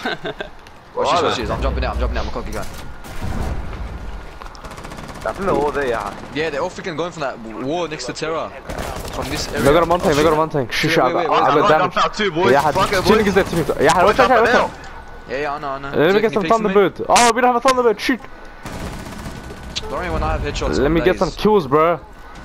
Watch this. I'm jumping out. I'm a cocky guy. I think they're all there, yeah. Yeah, they're all freaking going from that wall next to Terra. From this area. They got a mountain, they got a mountain. Shh, I got damage. Out too, boys. Yeah, Tuning is there, Tuning. Yeah, watch out. Yeah, I know. Let me get some Thunderbird. Oh, we don't have a Thunderbird, shoot. Don't worry when I have headshots. Let me get some kills, bro.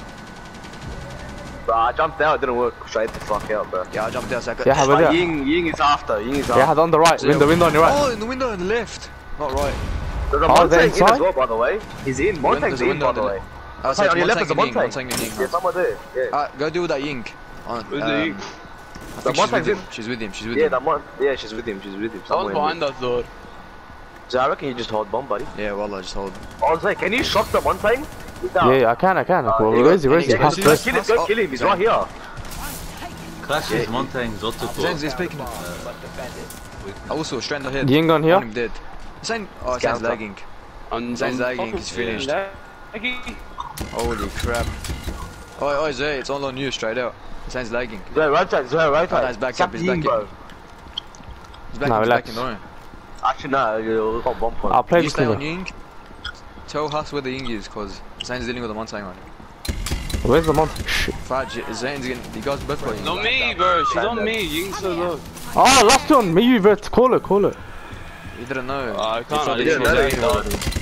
Bro, I jumped out, it didn't work. Straight the fuck out, bro. Yeah, I jumped out second. Yeah, but Ying is after. Yeah, on the right. Window on your right. Oh, in the window on the left. Not right. There's a Montang in as well, by the way. He's in. Montang's in, by the way. Oh, so on your left is a Montang. Yeah, somewhere there. Yeah. Alright, go deal with that Ying. Who's the Ying? The Montang's in. She's with him. Yeah, she's with him. Someone's behind us, though. So I reckon you just hold bomb, buddy. Yeah, well, I just hold. I was like, can you shock the Montang? Yeah, I can. Where is he? Go kill him, he's right here. Clash is Montang's Otto. He's picking him. I also strand ahead. Ying on here? I'm dead. Zane's lagging. Zane's lagging, he's finished. Holy crap. Oh, Zay, it's all on you, straight out. Zane's lagging. Zay, right side. He's back up, he's back in. He's back in, don't worry. Actually, no, you've got bomb point. I'll play you this stay thing. on Ying. Tell Hus where the Ying is, cause Zane's dealing with the Montang right now. Where's the Montang? Shit. Fudge, Zane's getting, you guys both got Ying. Not me, bro, she's on me, Ying's so low. Oh, last one, me, you, bro, call it. You didn't know. I can't, I didn't know.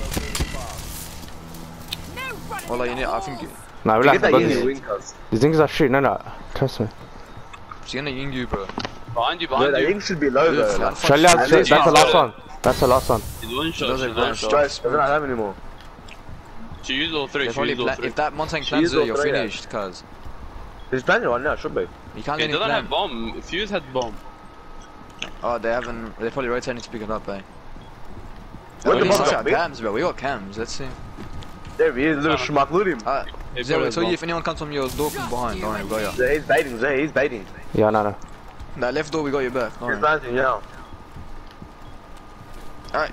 Well, like, you know, I think... Nah, relax, these things are shit, no, trust me. She's gonna Ying you, bro. Behind you. That Ying should be low, though. That's the last one. He's one shot, Doesn't have anymore. She used all three, If that Montang plans there, you're finished, cuz. He's planning right now, should be. You can't He get any doesn't plan. have bomb, Fuse had bomb. Oh, they're probably rotating to pick it up, eh? Where the We bomb got cams, bro. We got cams. Let's see. There he is, little schmuck, loot him. Zero, tell you if anyone comes from your door from behind, don't worry, we got you. He's baiting. Yeah, no. That left door, we got your back. He's landing now. Alright.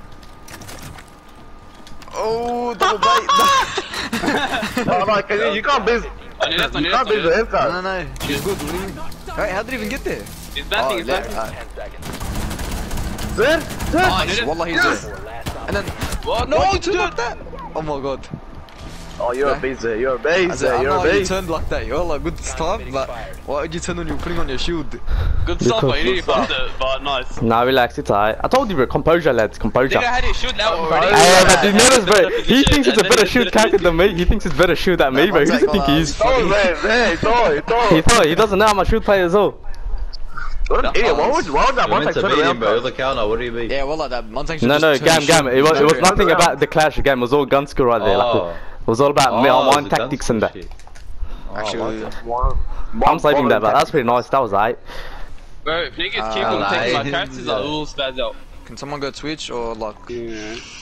Oh, double bait. Oh, like, you can't biz. On your left, You can't biz the headcount. No. She's good, believe me. Alright, how did he even get there? He's batting, he's batting. There? Wallah, he's there. And then... What? No, you turned like that! Oh my god. Oh, you're a beast there, you're a beast there, you're a You beast. turned like that, you're like good stuff, but why would you turn when you're putting on your shield? Good stuff, but you need to it, but nice. Nah, relax, it's alright. I told you, bro, composure, lads, composure. Nigga had his shoot out already. Hey, but you notice, bro, he thinks it's a better shoot character than me. He thinks it's better shoot than me, bro. Who does he think he is? He doesn't know I'm a shoot player as well. What an idiot, why would that Montang turn around, bro? You're the counter, what do you mean? Yeah, well, like that Montang should No, game. It was nothing about the clash game. It was all gun skill right there. Like, it was all about my tactics and that. Actually, I'm saving that, but that's pretty nice. That was alright. Bro, if niggas keep on taking my characters, I will spaz out. can someone go Twitch or like...